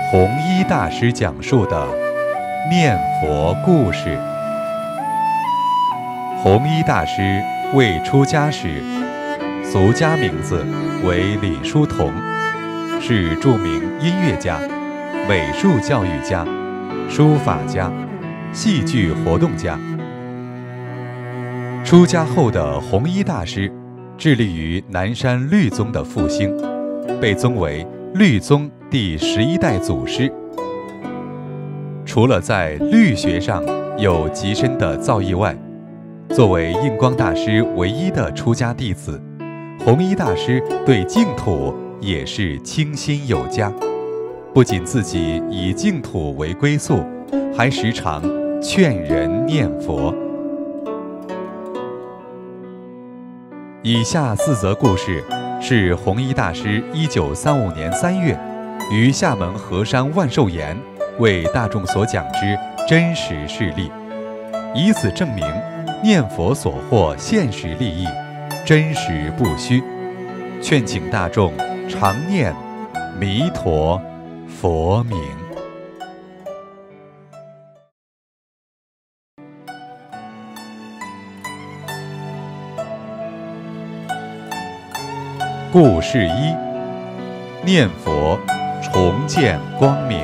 弘一大师讲述的念佛故事。弘一大师未出家时，俗家名字为李叔同，是著名音乐家、美术教育家、书法家、戏剧活动家。出家后的弘一大师致力于南山律宗的复兴，被尊为律宗第11代祖师。除了在律学上有极深的造诣外，作为印光大师唯一的出家弟子，弘一大师对净土也是倾心有加，不仅自己以净土为归宿，还时常劝人念佛。以下4则故事是弘一大师1935年3月于厦门和山万寿岩为大众所讲之真实事例，以此证明念佛所获现实利益，真实不虚，劝请大众常念弥陀佛名。故事1：念佛重见光明。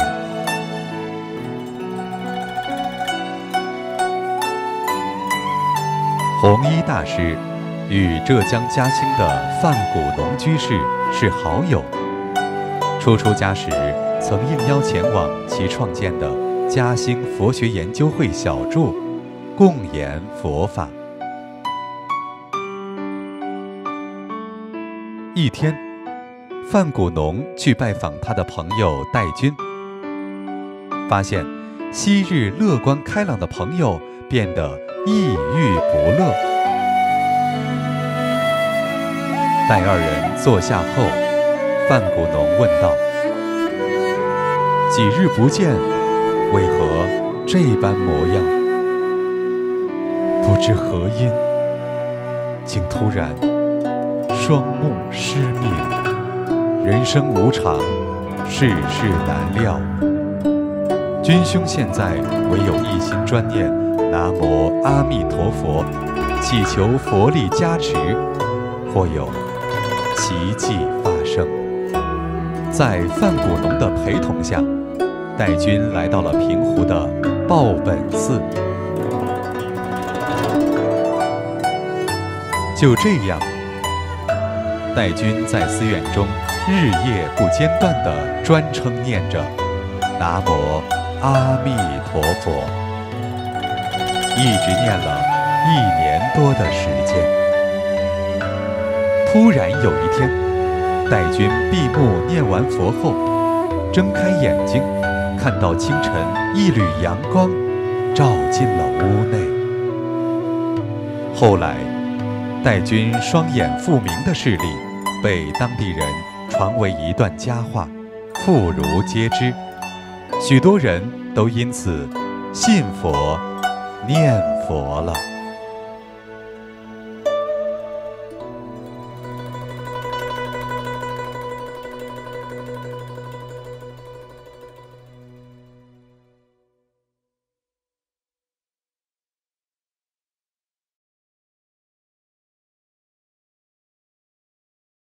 弘一大师与浙江嘉兴的范古农居士是好友，初出家时曾应邀前往其创建的嘉兴佛学研究会小住，共研佛法。一天，范古农去拜访他的朋友戴军，发现昔日乐观开朗的朋友变得抑郁不乐。待2人坐下后，范古农问道：“几日不见，为何这般模样？”不知何因，竟突然双目失明。人生无常，世事难料。君兄现在唯有一心专念南无阿弥陀佛，祈求佛力加持，或有奇迹发生。在范古农的陪同下，戴军来到了平湖的报本寺。就这样，戴军在寺院中日夜不间断地专称念着南无阿弥陀佛，一直念了1年多的时间。突然有一天，戴军闭目念完佛后，睁开眼睛，看到清晨一缕阳光照进了屋内。后来，戴军双眼复明的事例被当地人传为一段佳话，妇孺皆知，许多人都因此信佛念佛了。